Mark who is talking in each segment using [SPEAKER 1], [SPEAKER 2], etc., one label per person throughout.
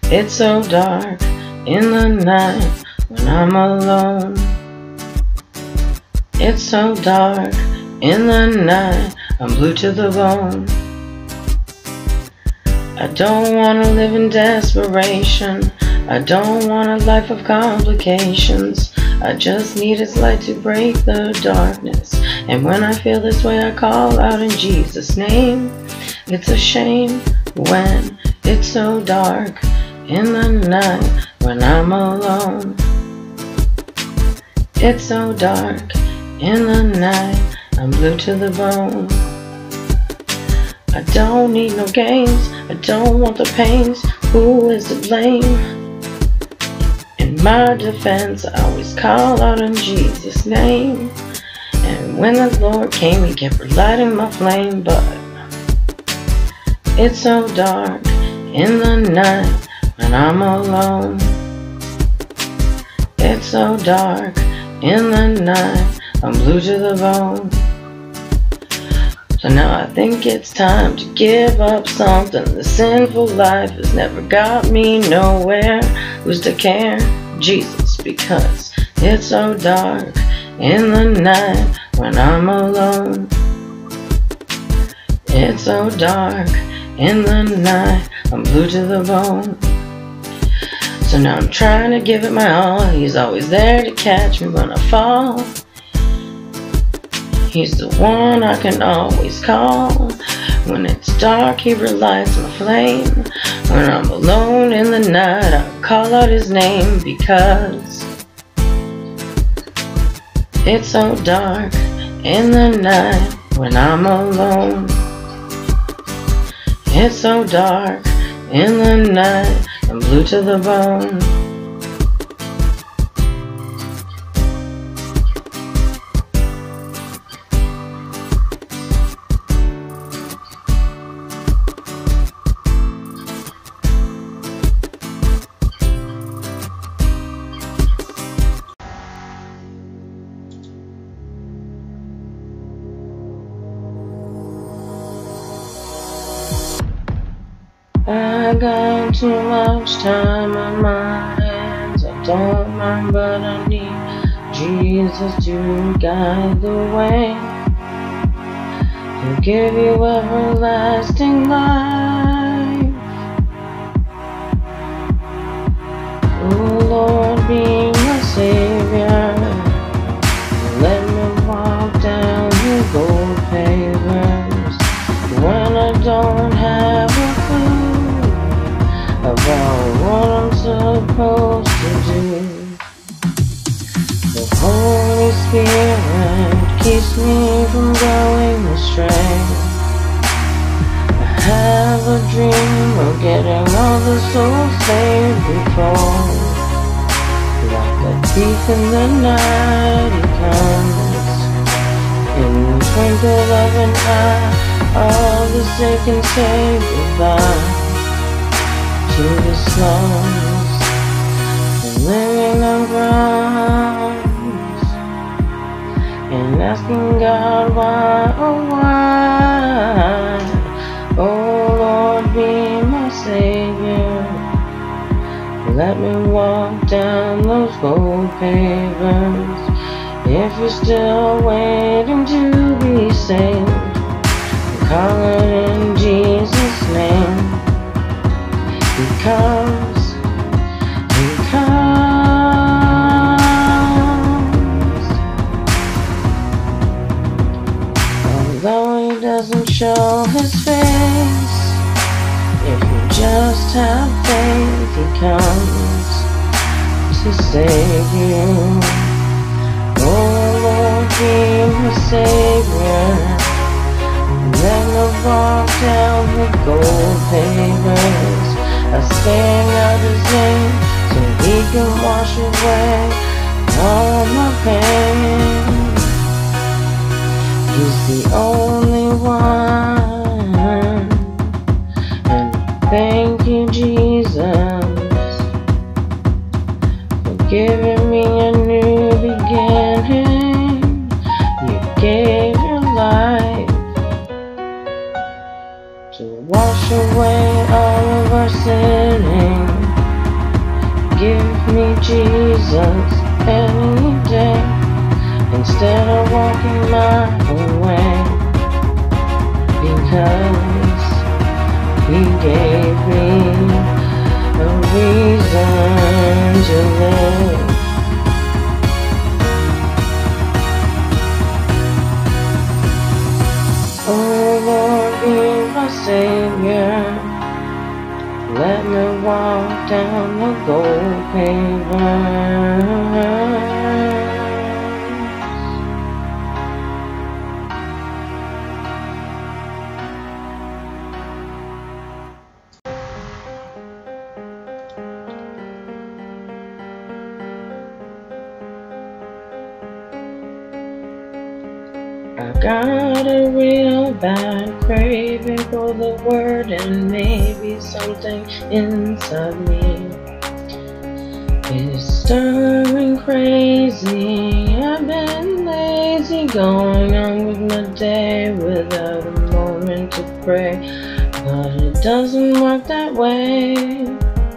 [SPEAKER 1] It's so dark in the night when I'm alone. It's so dark in the night, I'm blue to the bone. I don't want to live in desperation. I don't want a life of complications. I just need His light to break the darkness. And when I feel this way, I call out in Jesus' name. It's a shame when it's so dark in the night when I'm alone. It's so dark in the night, I'm blue to the bone. I don't need no games, I don't want the pains. Who is to blame? In my defense, I always call out in Jesus' name. And when the Lord came, He kept relighting my flame. But it's so dark in the night when I'm alone. It's so dark in the night, I'm blue to the bone. So now I think it's time to give up something. The sinful life has never got me nowhere. Who's to care? Jesus, because it's so dark in the night when I'm alone. It's so dark in the night, I'm blue to the bone. So now I'm trying to give it my all. He's always there to catch me when I fall. He's the one I can always call. When it's dark, He relights my flame. When I'm alone in the night, I call out His name. Because it's so dark in the night when I'm alone. It's so dark in the night, I'm blue to the bone. I got too much time on my hands. I don't mind, but I need Jesus to guide the way. He'll give you everlasting life. Oh Lord, be my Savior. Let me walk down the gold pavers when I don't have a clue about what I'm supposed to do. The Holy Spirit keeps me from going astray. I have a dream of getting all the souls saved before. Like a thief in the night, He comes. In the twinkle of an eye, all the sick and say goodbye to the slums and living on grounds, and asking God why, oh why. Oh Lord, be my Savior. Let me walk down those gold pavers. If you're still waiting to be saved, call it in Jesus' name. Because He comes. Although He doesn't show His face, if you just have faith, He comes to save you. Oh Lord, be my Savior. Let me walk down the gold pavers. I sing out His name so He can wash away all my pain. He's the only one. And thank you, Jesus, for giving me a new beginning. You gave your life to wash away all of our sinning. give me Jesus any day instead of walking my own way, because He gave me a reason to live. Oh Lord, be my Savior. Let me walk down the gold pavement. I got a real bad craving for the word, and maybe something inside me is stirring crazy. I've been lazy, going on with my day without a moment to pray, but it doesn't work that way.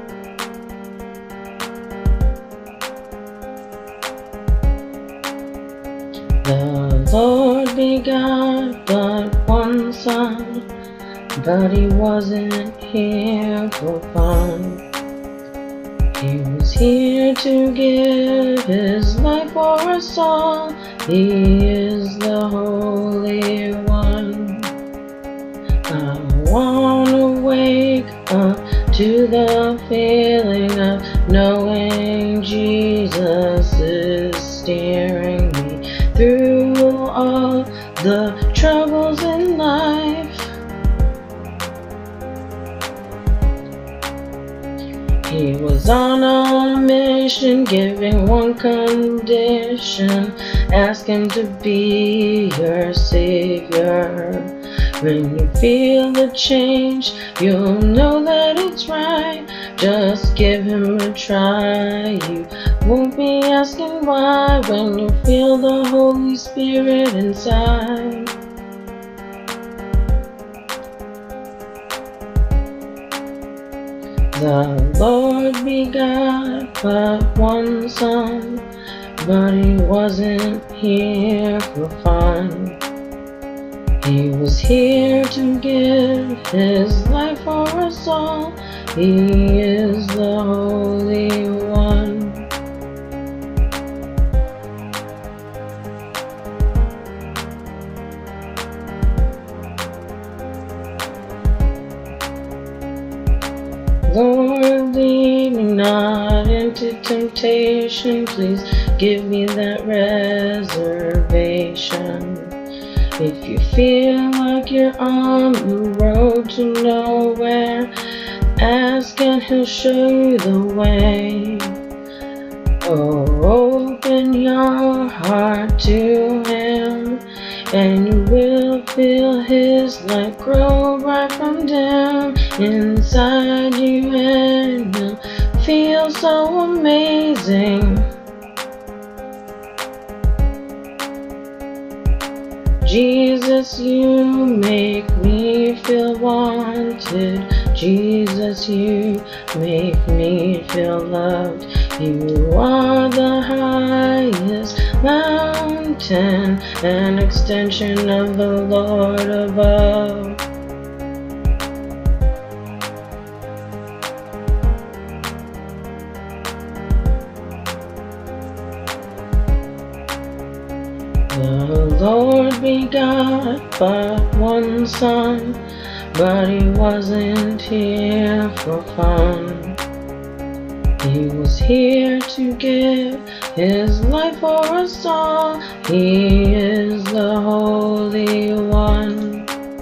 [SPEAKER 1] The Lord begot but one Son, but He wasn't here for fun. He was here to give His life for us all. He is the Holy One. I wanna wake up to the feeling of knowing Jesus is steering me through all the troubles in life. He was on a mission, giving one condition: ask Him to be your Savior. When you feel the change, you'll know that it's right. Just give Him a try. You won't be asking why when you feel the Holy Spirit inside. The Lord begot but one Son, but He wasn't here for fun. He was here to give His life for us all. He is the Holy One. Lord, lead me not into temptation. Please give me that reservation. If you feel like you're on the road to nowhere, ask and He'll show you the way. Oh, open your heart to Him, and you will feel His light grow bright from dim inside you, and you'll feel so amazing. Jesus, you make me feel wanted. Jesus, you make me feel loved. You are the highest mountain, an extension of the Lord above. The Lord begot but one Son, but He wasn't here for fun. He was here to give His life for us all. He is the Holy One.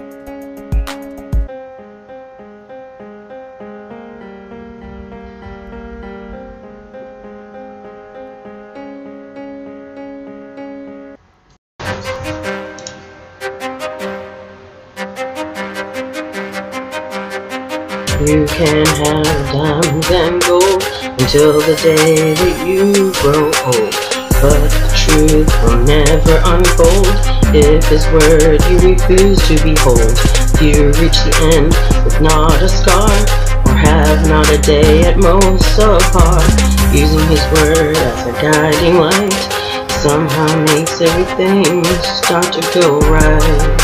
[SPEAKER 1] You can have diamonds and gold until the day that you grow old, but the truth will never unfold if His word you refuse to behold. If you reach the end with not a scar, or have not a day at most apart. Using his word as a guiding light somehow makes everything start to go right.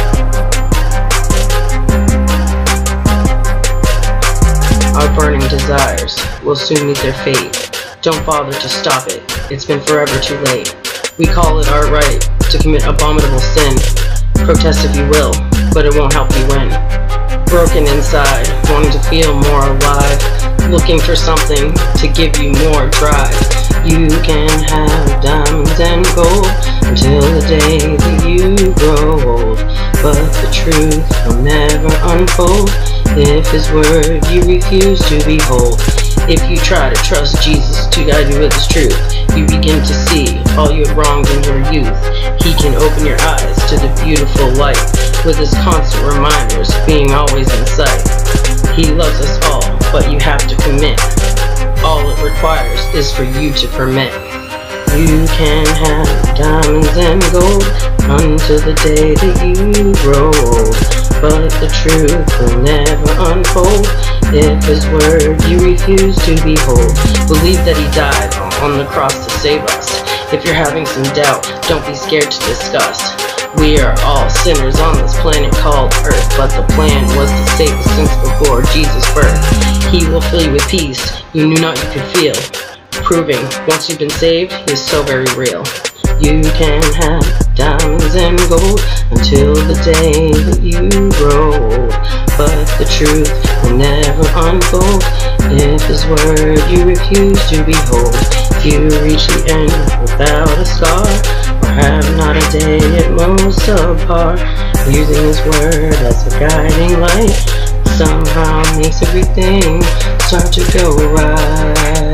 [SPEAKER 1] Our burning desires will soon meet their fate. Don't bother to stop it, it's been forever too late. We call it our right to commit abominable sin. Protest if you will, but it won't help you win. Broken inside, wanting to feel more alive, looking for something to give you more drive. You can have diamonds and gold until the day that you grow old, but the truth will never unfold if his word you refuse to behold. If you try to trust Jesus to guide you with his truth, you begin to see all you had wronged in your youth. He can open your eyes to the beautiful light, with his constant reminders being always in sight. He loves us all, but you have to commit. All it requires is for you to permit. You can have diamonds and gold until the day that you grow old, but the truth will never unfold if his word you refuse to behold. Believe that he died on the cross to save us. If you're having some doubt, don't be scared to discuss. We are all sinners on this planet called Earth, but the plan was to save us since before Jesus' birth. He will fill you with peace you knew not you could feel, proving once you've been saved, he is so very real. You can have diamonds and gold until the day that you grow old, but the truth will never unfold if his word you refuse to behold. If you reach the end without a scar, or have not a day at most apart, using his word as a guiding light somehow makes everything start to go right.